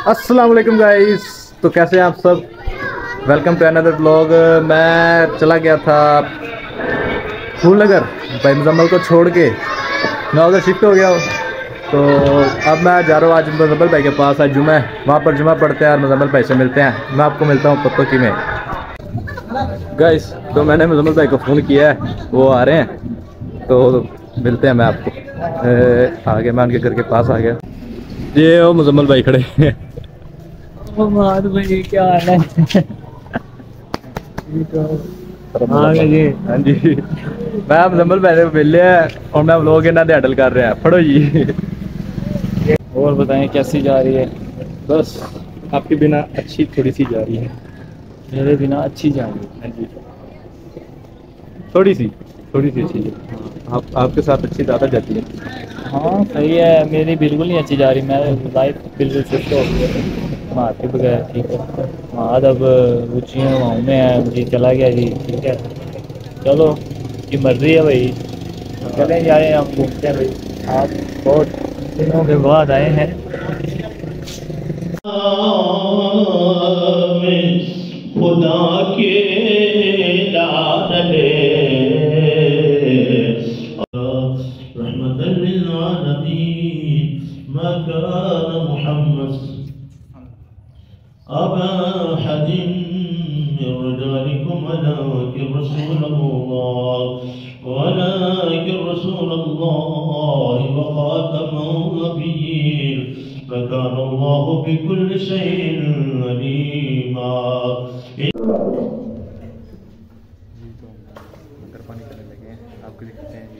अस्सलाम वालेकुम गाइस। तो कैसे हैं आप सब? Welcome to another blog. मैं चला गया था फूलनगर भाई मुजम्मल को छोड़ के, मैं उधर शिफ्ट हो गया हूँ। तो अब मैं जा रहा हूँ आज मुजम्मल भाई के पास। आज जुमा है, वहाँ पर जुमा पढ़ते हैं और मुजम्मल भाई से मिलते हैं। मैं आपको मिलता हूँ पत्तों की में गाइस। तो मैंने मुजम्मल भाई को फ़ोन किया है, वो आ रहे हैं तो मिलते हैं। मैं आपको आगे मैं उनके घर के पास आ गया। ये वो मुजम्मल भाई खड़े हैं। भाई क्या हाल है? हाँ जी, मैं मुजम्मल भाई ने मिल लिया और मैं व्लॉग इन्हों दे हैंडल कर रहे हैं। फड़ो जी। और बताएं कैसी जा रही है? बस आपके बिना अच्छी थोड़ी सी जा रही है। मेरे बिना अच्छी जा रही है। हाँ जी, थोड़ी सी अच्छी है। आपके साथ अच्छी ज़्यादा जाती है। हाँ सही है, मेरी बिल्कुल नहीं अच्छी जा रही। मैं लाइफ बिल्कुल शिफ्ट हो गई है माँ के बगैर। ठीक है, माँ अब रुचियाँ वहाँ में है जी, चला गया जी। ठीक है चलो, ये मर्जी है भाई, चले जाए हम घूमते हैं भाई। आप बहुत दिनों के बाद आए हैं। खुदा के लाडले रहमतल लिल आलमीन मकान मुहम्मद अबा हदीम रजालिकुम वलाकिन रसूलल्लाह वलाकिन रसूलल्लाह व खातमुन नबिय्यीन मकान अल्लाह बिकुल्लि शैइन अलीमा। पानी करने लगे हैं, आपको दिखाते हैं।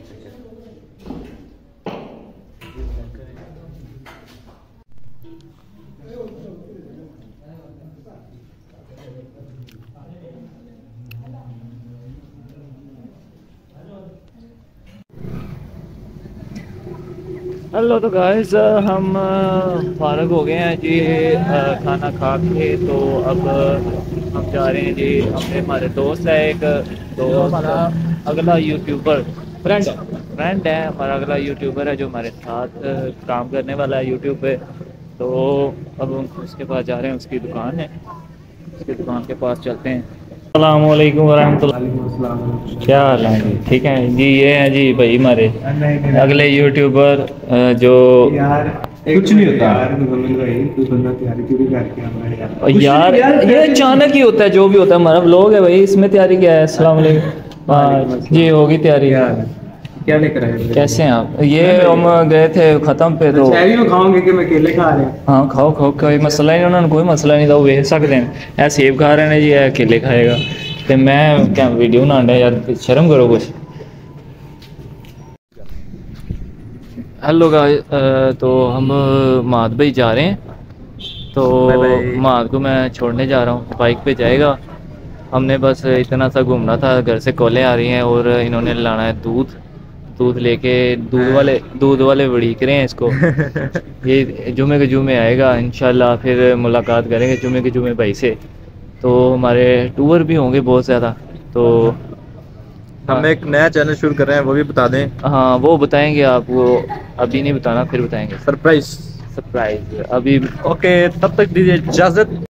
हेलो, तो गाइस हम फारग हो गए हैं जी खाना खा के। तो अब हम जा रहे हैं जी, हमारे दोस्त है एक, तो हमारा अगला यूट्यूबर फ्रेंड है हमारा, अगला यूट्यूबर है जो हमारे साथ काम करने वाला है यूट्यूब पे। तो अब हम उसके पास जा रहे हैं, उसकी दुकान है, उसकी दुकान के पास चलते हैं। अस्सलाम वालेकुम वरहमतुल्लाह। क्या हाल है जी? ठीक है जी। ये हैं जी भाई हमारे अगले यूट्यूबर जो यार कुछ नहीं होता यार, भाई तू बंदा तैयारी क्यों नहीं करके हमारे यार ये अचानक ही होता है, जो भी होता है। हमारा व्लॉग है भाई, इसमें तैयारी क्या है? अस्सलाम वालेकुम। हाँ जी, होगी तैयारी। यार क्या लेकर आए? कैसे हैं आप? ये हम गए थे ख़त्म पे, तो शहरी में खाओगे कि मैं केले खा रहे हैं? हाँ खाओ खाओ, कोई मसला नहीं, उन्होंने कोई मसला नहीं था, वो वेच सकते हैं। ऐ सेब खा रहे हैं जी, ऐ केले खाएगा। तो मैं क्या वीडियो बना रहा यार, शर्म करो कुछ। हेलो गाइस, तो हम माद भाई जा रहे हैं। तो माद को मैं छोड़ने जा रहा हूँ, बाइक पे जाएगा। हमने बस इतना सा घूमना था, घर से कॉलें आ रही हैं और इन्होंने लाना है दूध लेके। दूध वाले वड़ीक रहे हैं इसको। ये जुमे के जुमे आएगा इंशाल्लाह, फिर मुलाकात करेंगे जुमे के जुमे भाई से। तो हमारे टूर भी होंगे बहुत ज़्यादा। तो हम एक नया चैनल शुरू कर रहे हैं, वो भी बता दें। हाँ वो बताएंगे आपको, अभी नहीं बताना, फिर बताएंगे। सरप्राइज अभी। ओके, तब तक दीजिए इजाज़त।